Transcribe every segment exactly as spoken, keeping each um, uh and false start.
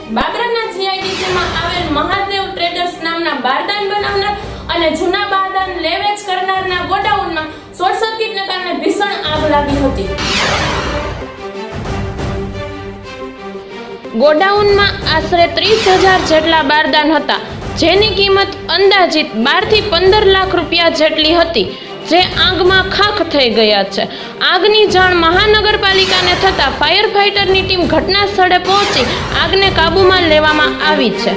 બાબરાના જીઆઈડીસીમાં આવેલ મહાદેવ ટ્રેડર્સ નામના બારદાન બનાવનાર અને જૂના બારદાન લેવેચ કરનારના ગોડાઉનમાં શોર્ટ સર્કિટને કારણે ભીષણ આગ લાગી હતી। ગોડાઉનમાં આશરે ત્રીસ હજાર જેટલા બારદાન હતા, જેની કિંમત અંદાજિત બાર થી પંદર લાખ રૂપિયા જેટલી હતી, જે આગમાં ખાખ થઈ ગયા છે। આગની જાણ મહાનગરપાલિકાને થતા ફાયર ફાઇટરની ટીમ ઘટના સ્થળે પહોંચી આગને કાબૂમાં લેવામાં આવી છે।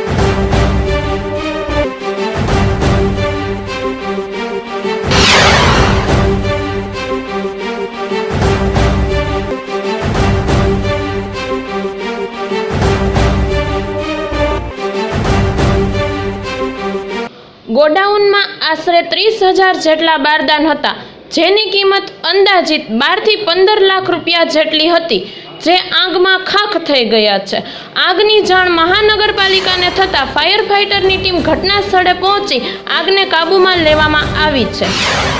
ગોડાઉનમાં આશરે ત્રીસ હજાર જેટલા બારદાન હતા, જેની કિંમત અંદાજિત બાર થી પંદર લાખ રૂપિયા જેટલી હતી, જે આગમાં ખાખ થઈ ગયા છે। આગની જાણ મહાનગરપાલિકાને થતા ફાયર ફાઇટરની ટીમ ઘટના સ્થળે પહોંચી આગને કાબૂમાં લેવામાં આવી છે।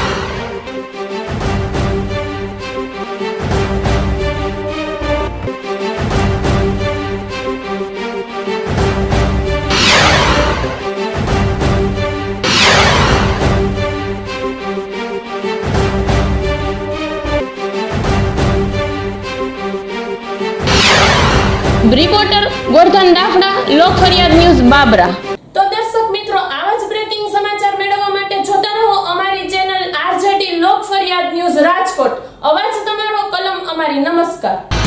રિપોર્ટર ગોરધન દાફડા, લોક ફરિયાદ ન્યૂઝ, બાબરા। તો દર્શક મિત્રો, આવા જ બ્રેકિંગ સમાચાર મેળવવા માટે જોતા રહો અમારી ચેનલ આરજેડી લોક ફરિયાદ ન્યૂઝ રાજકોટ। અવાજ તમારો, કલમ અમારી। નમસ્કાર।